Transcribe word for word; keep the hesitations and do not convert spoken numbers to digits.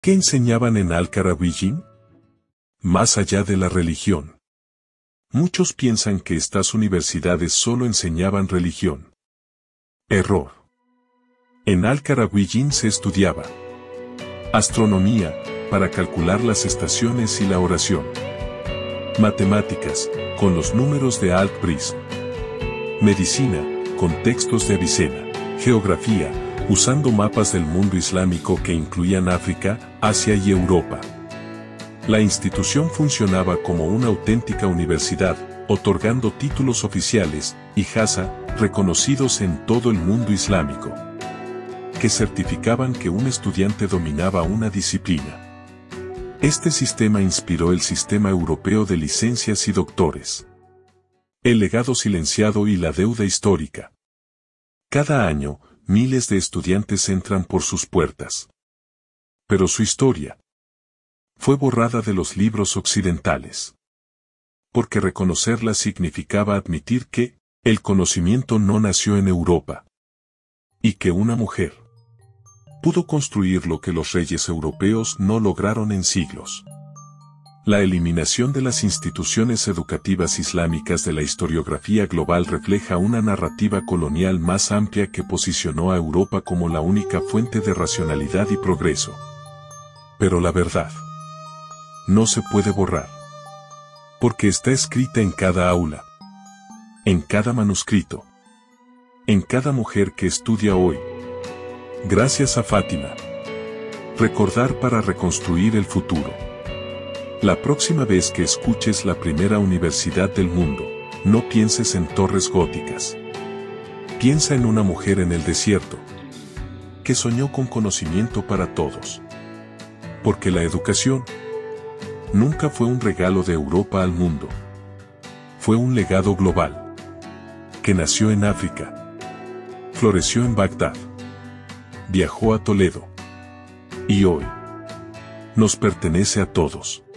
¿Qué enseñaban en Al-Qarawiyyin? Más allá de la religión. Muchos piensan que estas universidades solo enseñaban religión. Error. En Al-Qarawiyyin se estudiaba astronomía, para calcular las estaciones y la oración. Matemáticas, con los números de Al-Khwarizm. Medicina, con textos de Avicena. Geografía, usando mapas del mundo islámico que incluían África, Asia y Europa. La institución funcionaba como una auténtica universidad, otorgando títulos oficiales, ijaza, reconocidos en todo el mundo islámico, que certificaban que un estudiante dominaba una disciplina. Este sistema inspiró el sistema europeo de licencias y doctores. El legado silenciado y la deuda histórica. Cada año, miles de estudiantes entran por sus puertas. Pero su historia fue borrada de los libros occidentales. Porque reconocerla significaba admitir que el conocimiento no nació en Europa. Y que una mujer pudo construir lo que los reyes europeos no lograron en siglos. La eliminación de las instituciones educativas islámicas de la historiografía global refleja una narrativa colonial más amplia que posicionó a Europa como la única fuente de racionalidad y progreso. Pero la verdad no se puede borrar. Porque está escrita en cada aula, en cada manuscrito, en cada mujer que estudia hoy. Gracias a Fátima. Recordar para reconstruir el futuro. La próxima vez que escuches la primera universidad del mundo, no pienses en torres góticas. Piensa en una mujer en el desierto, que soñó con conocimiento para todos. Porque la educación nunca fue un regalo de Europa al mundo. Fue un legado global, que nació en África, floreció en Bagdad, viajó a Toledo, y hoy nos pertenece a todos.